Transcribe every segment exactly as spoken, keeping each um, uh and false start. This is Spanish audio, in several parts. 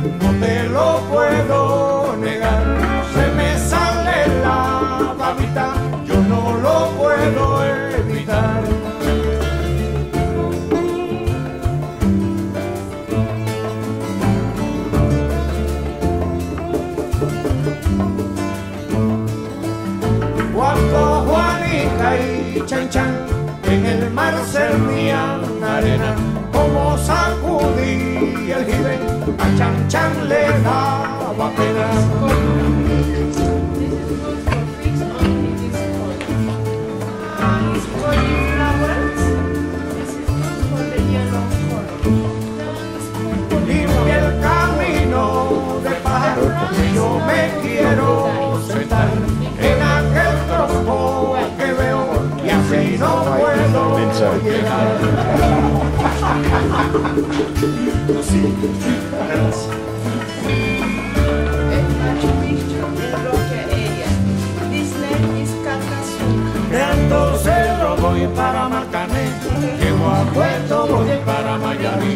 no te lo puedo negar. Se me sale la babita, yo no lo puedo evitar. Cuando Juanita y Chan Chan en el mar servían arena, como sacudí el jibe, a Chan Chan le daba pena. Limpia el camino de pájaro, que yo me quiero sentar en aquel tronco que veo y así no puedo llegar. De Alto Cerro voy para Marcané, llego a Puerto voy para Mayarí.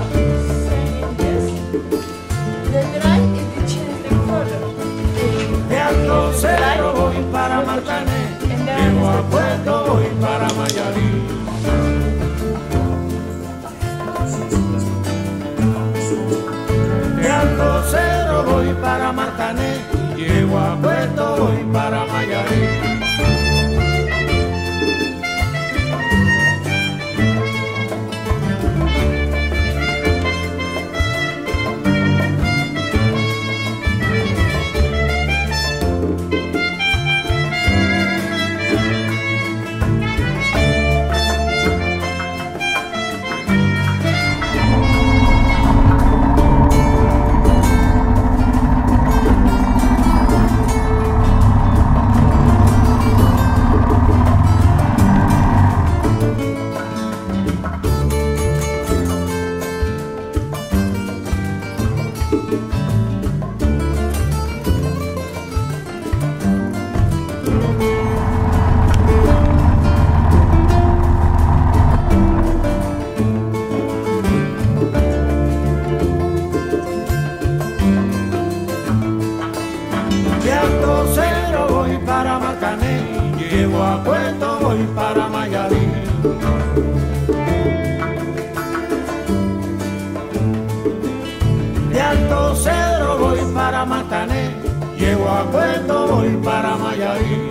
De Alto Cerro voy para Marcané, llego a Puerto voy para Mayarí. De Alto Cerro voy para Marcané, llego a Puerto voy para Mayarí. De Alto Cerro voy para Marcané, llego a Puerto voy para Mayarí. De Alto Cerro voy para Marcané, llego a Puerto voy para Mayarí.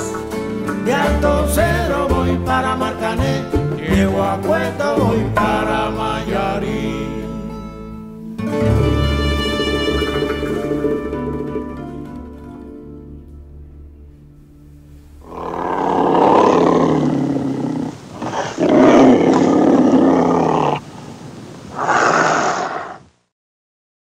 De Alto Cerro voy para Marcané, llego a Puerto voy para